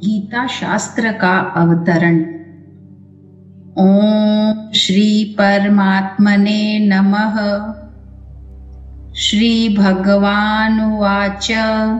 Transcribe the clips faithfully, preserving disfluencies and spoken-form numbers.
गीता शास्त्र का अवतरण। ओम श्री परमात्मने नमः। श्री भगवानुवाच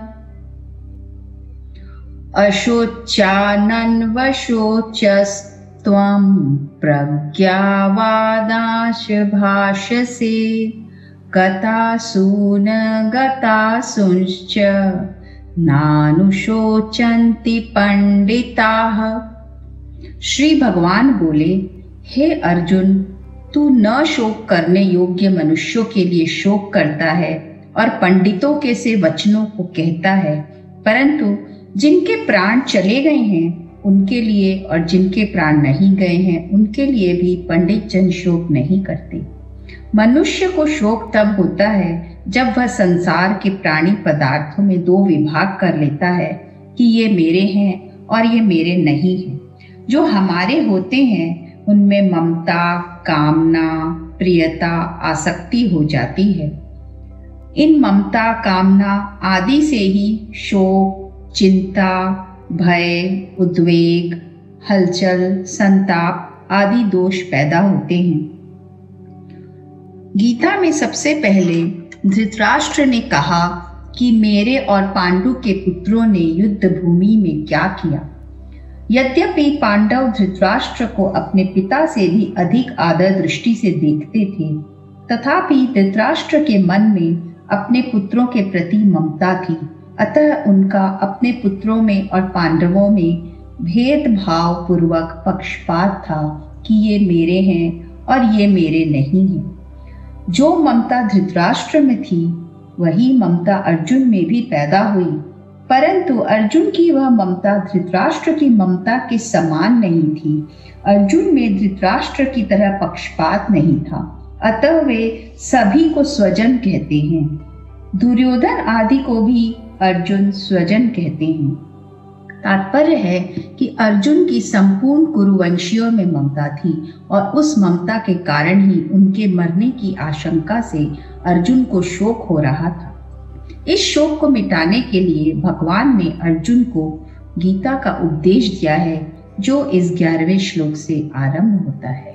अशोच्यानन्वशोचस्त्वं प्रज्ञावादांश भाषसे गतासून गतासूंश्च नानुशोचन्ति पंडिताः। श्री भगवान बोले, हे अर्जुन, तू न शोक करने योग्य मनुष्यों के लिए शोक करता है और पंडितों के से वचनों को कहता है, परंतु जिनके प्राण चले गए हैं उनके लिए और जिनके प्राण नहीं गए हैं उनके लिए भी पंडित जन शोक नहीं करते। मनुष्य को शोक तब होता है जब वह संसार के प्राणी पदार्थों में दो विभाग कर लेता है कि ये मेरे हैं और ये मेरे नहीं हैं। जो हमारे होते हैं उनमें ममता, कामना, प्रियता, आसक्ति हो जाती है। इन ममता, कामना आदि से ही शोक, चिंता, भय, उद्वेग, हलचल, संताप आदि दोष पैदा होते हैं। गीता में सबसे पहले धृतराष्ट्र ने कहा कि मेरे और पांडु के पुत्रों ने युद्ध भूमि में क्या किया। यद्यपि पांडव धृतराष्ट्र को अपने पिता से भी अधिक आदर दृष्टि से देखते थे, तथापि धृतराष्ट्र के मन में अपने पुत्रों के प्रति ममता थी। अतः उनका अपने पुत्रों में और पांडवों में भेदभाव पूर्वक पक्षपात था कि ये मेरे हैं और ये मेरे नहीं हैं। जो ममता धृतराष्ट्र में थी वही ममता अर्जुन में भी पैदा हुई, परंतु अर्जुन की वह ममता धृतराष्ट्र की ममता के समान नहीं थी। अर्जुन में धृतराष्ट्र की तरह पक्षपात नहीं था, अतः वे सभी को स्वजन कहते हैं। दुर्योधन आदि को भी अर्जुन स्वजन कहते हैं। तात्पर्य है कि अर्जुन की संपूर्ण कुरुवंशियों में ममता थी और उस ममता के कारण ही उनके मरने की आशंका से अर्जुन को शोक हो रहा था। इस शोक को मिटाने के लिए भगवान ने अर्जुन को गीता का उपदेश दिया है, जो इस ग्यारहवें श्लोक से आरंभ होता है।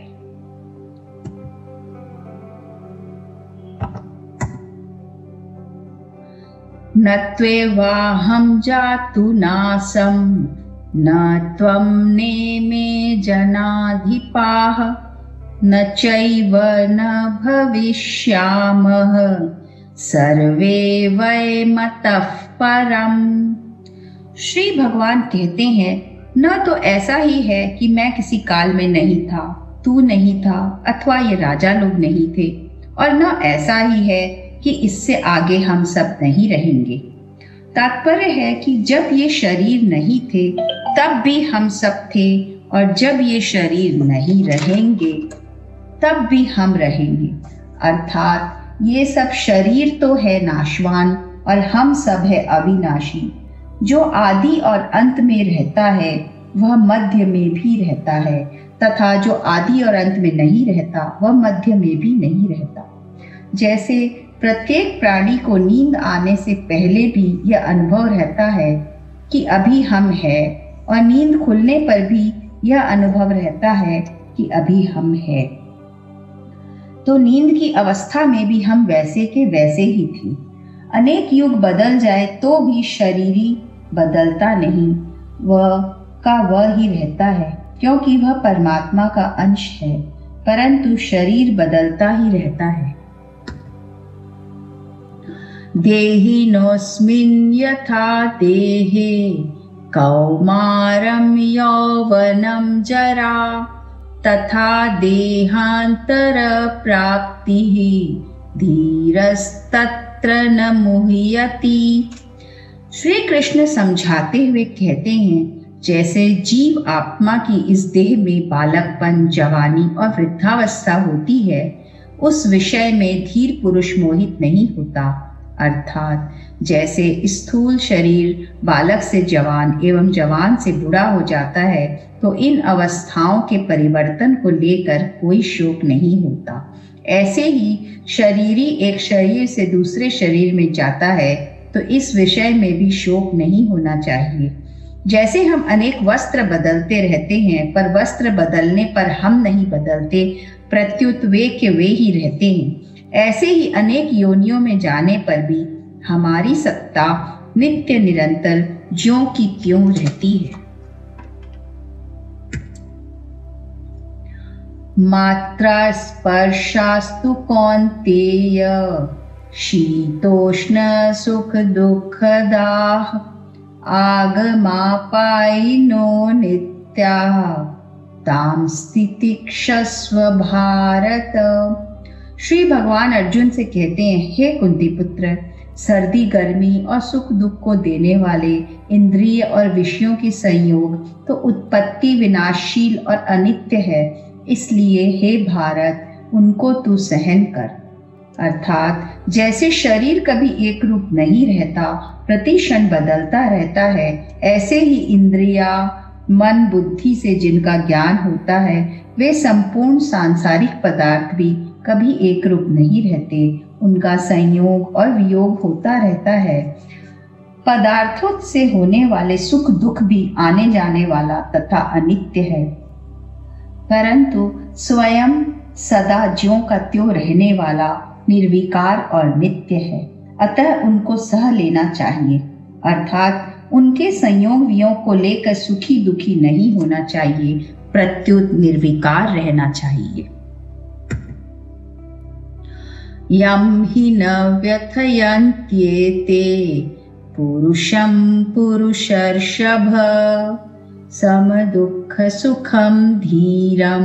न त्वेवाहं जातु नासं न त्वं नेमे जनाधिपाः न चैव न भविष्यामः सर्वे वयमतः परम्। श्री भगवान कहते हैं, न तो ऐसा ही है कि मैं किसी काल में नहीं था, तू नहीं था अथवा ये राजा लोग नहीं थे, और न ऐसा ही है कि इससे आगे हम सब नहीं रहेंगे। तात्पर्य है कि जब ये शरीर नहीं थे तब भी हम सब थे, और जब ये शरीर नहीं रहेंगे तब भी हम रहेंगे। अर्थात ये सब शरीर तो है नाशवान और हम सब है अविनाशी। जो आदि और अंत में रहता है वह मध्य में भी रहता है, तथा जो आदि और अंत में नहीं रहता वह मध्य में भी नहीं रहता। जैसे प्रत्येक प्राणी को नींद आने से पहले भी यह अनुभव रहता है कि अभी हम हैं, और नींद खुलने पर भी यह अनुभव रहता है कि अभी हम हैं। तो नींद की अवस्था में भी हम वैसे के वैसे ही थे। अनेक युग बदल जाए तो भी शरीरी बदलता नहीं, वह का वह ही रहता है, क्योंकि वह परमात्मा का अंश है, परंतु शरीर बदलता ही रहता है। देहिनोऽस्मिन् यथा देहे कौमारं यौवनं जरा तथा देहांतर प्राप्तिः धीरस्तत्र न मुह्यति। श्री कृष्ण समझाते हुए कहते हैं, जैसे जीव आत्मा की इस देह में बालकपन, जवानी और वृद्धावस्था होती है, उस विषय में धीर पुरुष मोहित नहीं होता। अर्थात जैसे स्थूल शरीर बालक से जवान एवं जवान से बूढ़ा हो जाता है, तो इन अवस्थाओं के परिवर्तन को लेकर कोई शोक नहीं होता। ऐसे ही शरीरी एक शरीर से दूसरे शरीर में जाता है, तो इस विषय में भी शोक नहीं होना चाहिए। जैसे हम अनेक वस्त्र बदलते रहते हैं पर वस्त्र बदलने पर हम नहीं बदलते, प्रत्युत वे के वे ही रहते हैं, ऐसे ही अनेक योनियों में जाने पर भी हमारी सत्ता नित्य निरंतर ज्यों की त्यों रहती है। मात्रा स्पर्शास्तु कौन्तेय शीतोष्ण सुख दुःखदाः आगमापायिनो नित्याः तां स्थितिक्षस्व भारत। श्री भगवान अर्जुन से कहते हैं, हे कुंती पुत्र, सर्दी गर्मी और सुख दुख को देने वाले इंद्रिय और विषयों की संयोग तो उत्पत्ति विनाशशील और अनित्य है, इसलिए हे भारत उनको तू सहन कर। अर्थात जैसे शरीर कभी एक रूप नहीं रहता, प्रति क्षण बदलता रहता है, ऐसे ही इंद्रिया मन बुद्धि से जिनका ज्ञान होता है वे संपूर्ण सांसारिक पदार्थ भी कभी एक रूप नहीं रहते, उनका संयोग और वियोग होता रहता है। पदार्थों से होने वाले सुख दुख भी आने जाने वाला तथा अनित्य है, परंतु स्वयं सदा ज्यों का त्यों रहने वाला निर्विकार और नित्य है, अतः उनको सह लेना चाहिए। अर्थात उनके संयोग वियोग को लेकर सुखी दुखी नहीं होना चाहिए, प्रत्युत निर्विकार रहना चाहिए। यम हि न व्यथयन्त्येते पुरुषं पुरुषर्षभ सम दुःख सुखम धीरम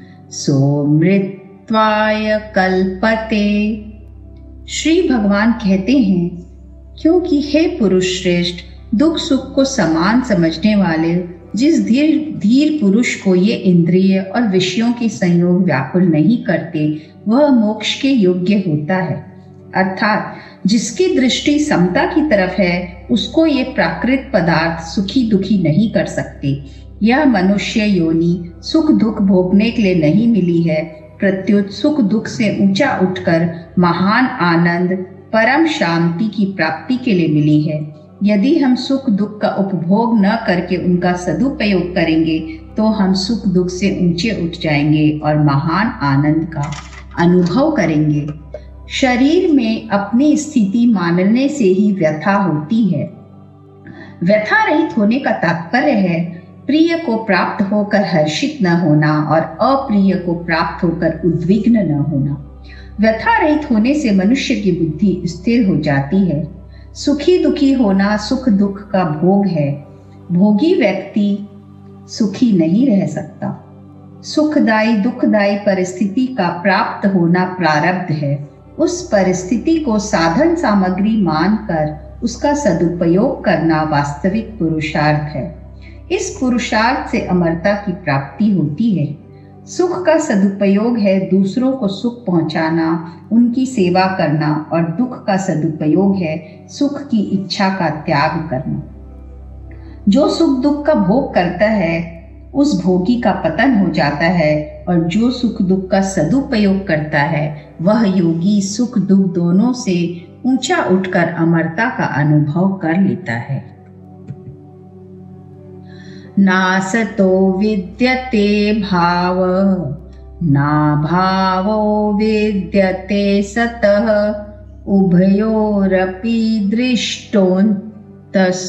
सोमृत्वाय कल्पते। श्री भगवान कहते हैं, क्योंकि हे पुरुष श्रेष्ठ, दुख सुख को समान समझने वाले जिस धीर धीर पुरुष को ये इंद्रिय और विषयों के संयोग व्याकुल नहीं करते, वह मोक्ष के योग्य होता है। अर्थात जिसकी दृष्टि समता की तरफ है, उसको ये प्राकृत पदार्थ सुखी दुखी नहीं कर सकते। यह मनुष्य योनि सुख दुख भोगने के लिए नहीं मिली है, प्रत्युत सुख दुख से ऊंचा उठकर महान आनंद परम शांति की प्राप्ति के लिए मिली है। यदि हम सुख दुख का उपभोग न करके उनका सदुपयोग करेंगे तो हम सुख दुख से ऊंचे उठ जाएंगे और महान आनंद का अनुभव करेंगे। शरीर में अपनी स्थिति मानने से ही व्यथा होती है। व्यथा रहित होने का तात्पर्य है प्रिय को प्राप्त होकर हर्षित न होना और अप्रिय को प्राप्त होकर उद्विग्न न होना। व्यथा रहित होने से मनुष्य की बुद्धि स्थिर हो जाती है। सुखी दुखी होना सुख दुख का भोग है। भोगी व्यक्ति सुखी नहीं रह सकता। सुखदायी दुखदायी परिस्थिति का प्राप्त होना प्रारब्ध है। उस परिस्थिति को साधन सामग्री मानकर उसका सदुपयोग करना वास्तविक पुरुषार्थ है। इस पुरुषार्थ से अमरता की प्राप्ति होती है। सुख का सदुपयोग है दूसरों को सुख पहुंचाना, उनकी सेवा करना, और दुख का सदुपयोग है सुख की इच्छा का त्याग करना। जो सुख दुख का भोग करता है उस भोगी का पतन हो जाता है, और जो सुख दुख का सदुपयोग करता है वह योगी सुख दुख दोनों से ऊंचा उठकर अमरता का अनुभव कर लेता है। नासतो विद्यते भाव ना भावो विद्यते सतः उभयोरपि दृष्टोऽन्तस्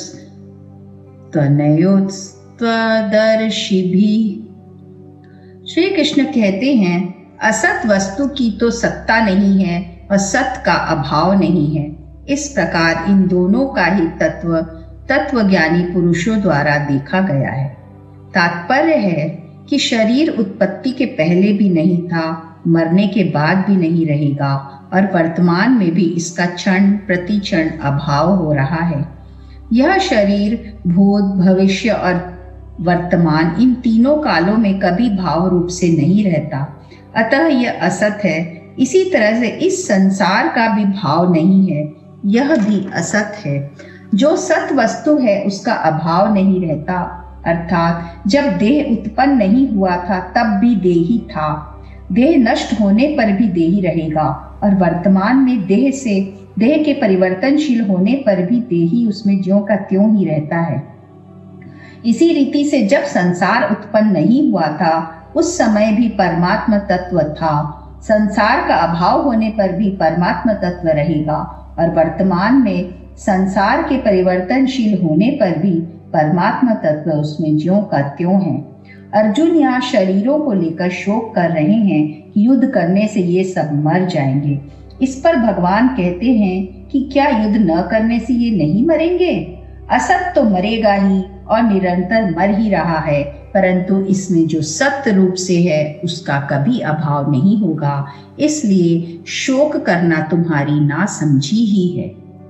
तनयोस्तदर्शिभिः। श्री कृष्ण कहते हैं, असत वस्तु की तो सत्ता नहीं है और सत का अभाव नहीं है। इस प्रकार इन दोनों का ही तत्व तत्वज्ञानी पुरुषों द्वारा देखा गया है। तात्पर्य है कि शरीर उत्पत्ति के पहले भी नहीं था, मरने के बाद भी नहीं रहेगा, और वर्तमान में भी इसका क्षण प्रति क्षण अभाव हो रहा है। यह शरीर भूत भविष्य और वर्तमान इन तीनों कालों में कभी भाव रूप से नहीं रहता, अतः यह असत है। इसी तरह से इस संसार का भी भाव नहीं है, यह भी असत है। जो सत वस्तु है उसका अभाव नहीं रहता, अर्थात जब देह उत्पन्न नहीं हुआ था तब भी देही था, देह नष्ट होने पर भी देही रहेगा, और वर्तमान में देह से देह के परिवर्तनशील होने पर भी देही उसमें ज्यों का त्यों ही रहता है। इसी रीति से जब संसार उत्पन्न नहीं हुआ था उस समय भी परमात्मा तत्व था। संसार का अभाव होने पर भी परमात्मा तत्व रहेगा और वर्तमान में संसार के परिवर्तनशील होने पर भी परमात्मा तत्व उसमें ज्यों का त्यों है। अर्जुन यहाँ शरीरों को लेकर शोक कर रहे हैं कि युद्ध करने से ये सब मर जाएंगे। इस पर भगवान कहते हैं कि क्या युद्ध न करने से ये नहीं मरेंगे? असत तो मरेगा ही और निरंतर मर ही रहा है, परंतु इसमें जो सत्य रूप से है उसका कभी अभाव नहीं होगा। इसलिए शोक करना तुम्हारी नासमझी ही है।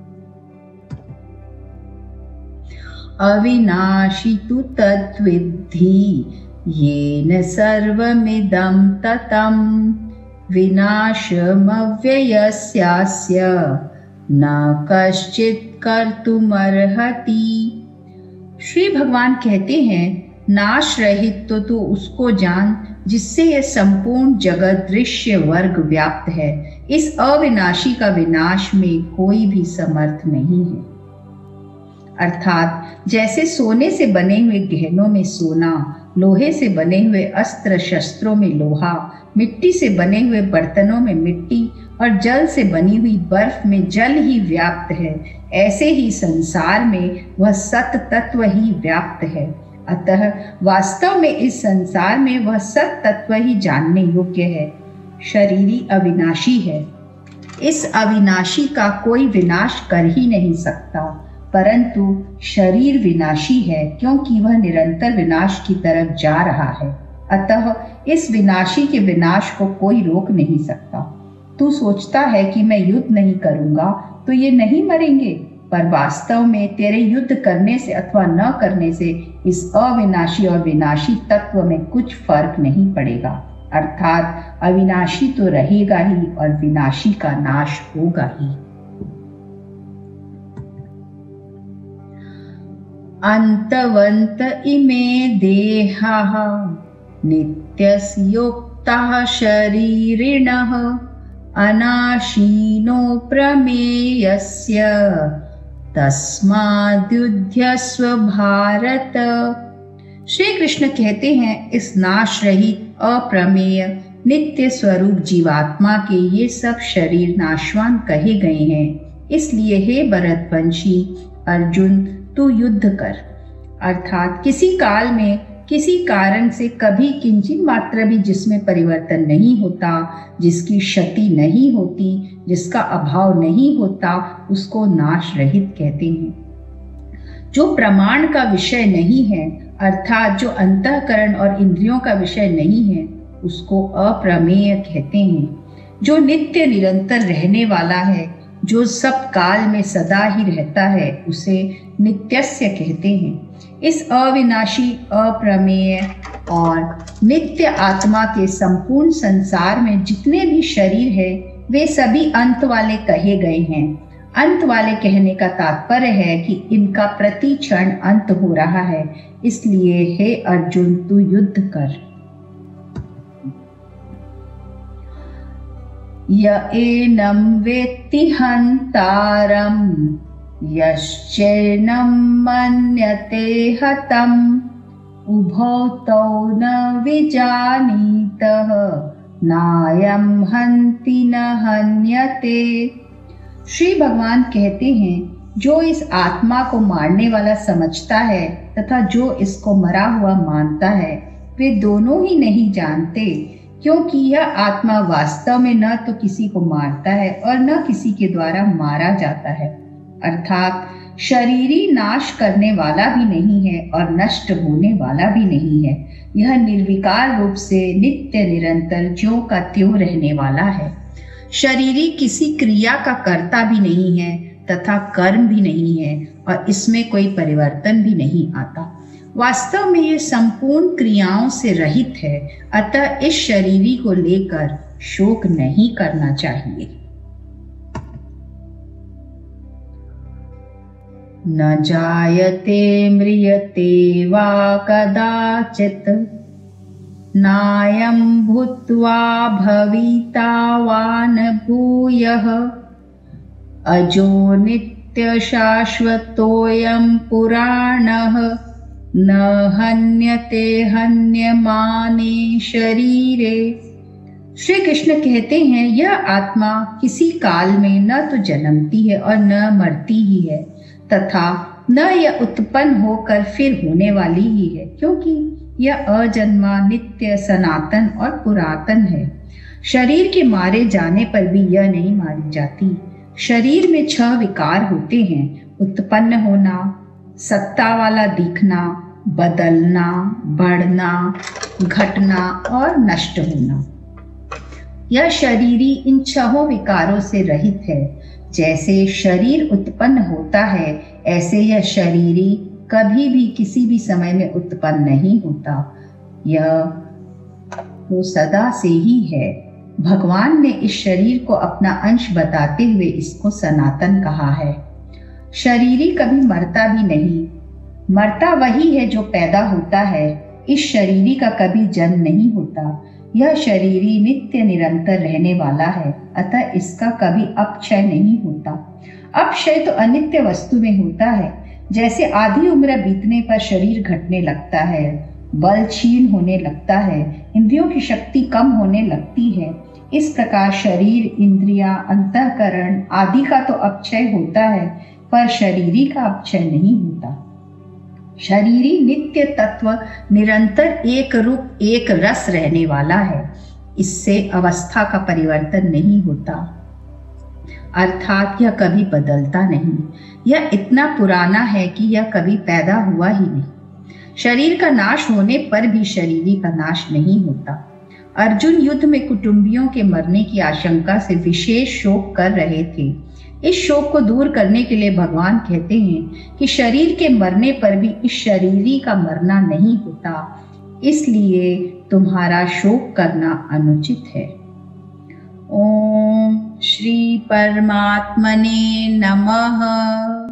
अविनाशी तु तद्विद्धि येन सर्वमिदं ततं विनाशमव्ययस्यास्य न कश्चित् कर्तुमर्हति। श्री भगवान कहते हैं, नाश रहित तो तू उसको जान जिससे यह संपूर्ण जगत दृश्य वर्ग व्याप्त है। इस अविनाशी का विनाश में कोई भी समर्थ नहीं है। अर्थात जैसे सोने से बने हुए गहनों में सोना, लोहे से बने हुए अस्त्र शस्त्रों में लोहा, मिट्टी से बने हुए बर्तनों में मिट्टी और जल से बनी हुई बर्फ में जल ही व्याप्त है, ऐसे ही संसार में वह सत्य तत्व ही व्याप्त है। अतः वास्तव में इस संसार में वह सत्य तत्व ही जानने योग्य है। शरीरी अविनाशी है। इस अविनाशी का कोई विनाश कर ही नहीं सकता, परंतु शरीर विनाशी है क्योंकि वह निरंतर विनाश की तरफ जा रहा है। अतः इस विनाशी के विनाश को कोई रोक नहीं सकता। तू सोचता है कि मैं युद्ध नहीं करूंगा तो ये नहीं मरेंगे, पर वास्तव में तेरे युद्ध करने से अथवा न करने से इस अविनाशी और विनाशी तत्व में कुछ फर्क नहीं पड़ेगा। अर्थात अविनाशी तो रहेगा ही और विनाशी का नाश होगा ही। अंतवंत इमे देहाः नित्यस्योक्ताः शरीरिणः अनाशीनो प्रमेयस्य तस्माद्युध्यस्व भारत। श्री कृष्ण कहते हैं, इस नाश रहित अप्रमेय नित्य स्वरूप जीवात्मा के ये सब शरीर नाशवान कहे गए हैं। इसलिए हे भरतवंशी अर्जुन, तू युद्ध कर। अर्थात किसी काल में किसी कारण से कभी किंचित मात्र भी जिसमें परिवर्तन नहीं होता, जिसकी क्षति नहीं होती, जिसका अभाव नहीं होता, उसको नाश रहित कहते हैं। जो प्रमाण का विषय नहीं है, अर्थात जो अंतःकरण और इंद्रियों का विषय नहीं है, उसको अप्रमेय कहते हैं। जो नित्य निरंतर रहने वाला है, जो सब काल में सदा ही रहता है, उसे नित्यस्य कहते हैं। इस अविनाशी, अप्रमेय और नित्य आत्मा के संपूर्ण संसार में जितने भी शरीर है वे सभी अंत वाले कहे गए हैं। अंत वाले कहने का तात्पर्य है कि इनका प्रति क्षण अंत हो रहा है। इसलिए हे अर्जुन, तू युद्ध कर। य एनं वेत्ति हन्तारं यश्चैनं मन्यते हतम् उभौ तौ न विजानीतः नायं हन्ति न हन्यते। श्री भगवान कहते हैं, जो इस आत्मा को मारने वाला समझता है तथा जो इसको मरा हुआ मानता है, वे दोनों ही नहीं जानते, क्योंकि यह आत्मा वास्तव में न तो किसी को मारता है और न किसी के द्वारा मारा जाता है। अर्थात शरीरी नाश करने वाला भी नहीं है और नष्ट होने वाला भी नहीं है। यह निर्विकार रूप से नित्य निरंतर ज्यों का त्यों रहने वाला है। शरीरी किसी क्रिया का कर्ता भी नहीं है तथा कर्म भी नहीं है और इसमें कोई परिवर्तन भी नहीं आता। वास्तव में ये संपूर्ण क्रियाओं से रहित है। अतः इस शरीरी को लेकर शोक नहीं करना चाहिए। न जायते म्रियते वा कदाचित् नायं भूत्वा भविता वा न भूयः अजो नित्य शाश्वतोऽयं पुराणः न हन्यते हन्यमाने शरीरे। श्री कृष्ण कहते हैं यह आत्मा किसी काल में न तो जन्मती है और न मरती ही है, तथा न यह उत्पन्न होकर फिर होने वाली ही है, क्योंकि यह अजन्मा, नित्य, सनातन और पुरातन है। शरीर के मारे जाने पर भी यह नहीं मारी जाती। शरीर में छह विकार होते हैं: उत्पन्न होना, सत्ता वाला दिखना, बदलना, बढ़ना, घटना और नष्ट होना। यह शरीरी इन छहों विकारों से रहित है। जैसे शरीर उत्पन्न होता है, ऐसे यह शरीरी कभी भी किसी भी समय में उत्पन्न नहीं होता। यह तो सदा से ही है। भगवान ने इस शरीर को अपना अंश बताते हुए इसको सनातन कहा है। शरीरी कभी मरता भी नहीं। मरता वही है जो पैदा होता है। इस शरीरी का कभी जन्म नहीं होता। यह शरीरी नित्य निरंतर रहने वाला है, अतः इसका कभी अपक्षय नहीं होता। अपक्षय तो अनित्य वस्तु में होता है। जैसे आधी उम्र बीतने पर शरीर घटने लगता है, बल क्षीण होने लगता है, इंद्रियों की शक्ति कम होने लगती है, इस प्रकार शरीर, इंद्रियां, अंतःकरण आदि का तो अपक्षय होता है, पर शरीरी का अपक्षय नहीं होता। शरीरी नित्य तत्व निरंतर एक रूप एक रस रहने वाला है। इससे अवस्था का परिवर्तन नहीं होता, अर्थात यह कभी बदलता नहीं। यह इतना पुराना है कि यह कभी पैदा हुआ ही नहीं। शरीर का नाश होने पर भी शरीरी का नाश नहीं होता। अर्जुन युद्ध में कुटुंबियों के मरने की आशंका से विशेष शोक कर रहे थे। इस शोक को दूर करने के लिए भगवान कहते हैं कि शरीर के मरने पर भी इस शरीरी का मरना नहीं होता, इसलिए तुम्हारा शोक करना अनुचित है। ओम श्री परमात्मने नमः।